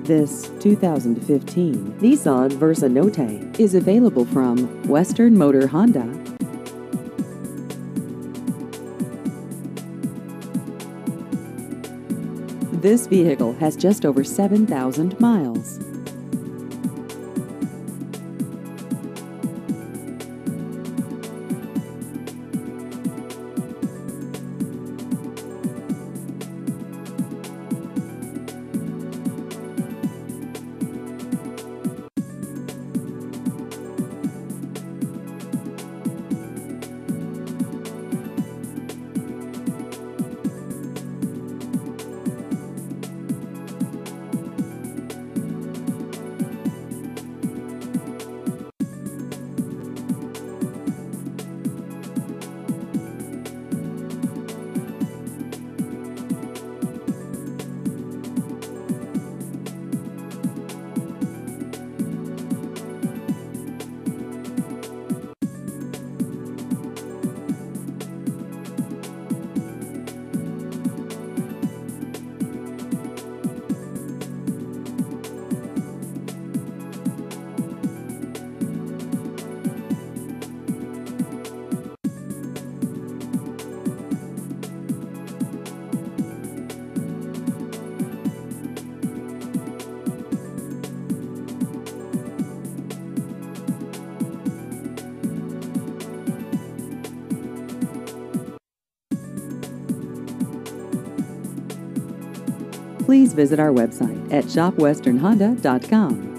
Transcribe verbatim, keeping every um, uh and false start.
This two thousand fifteen Nissan Versa Note is available from Western Motor Honda. This vehicle has just over seven thousand miles. Please visit our website at shop western honda dot com.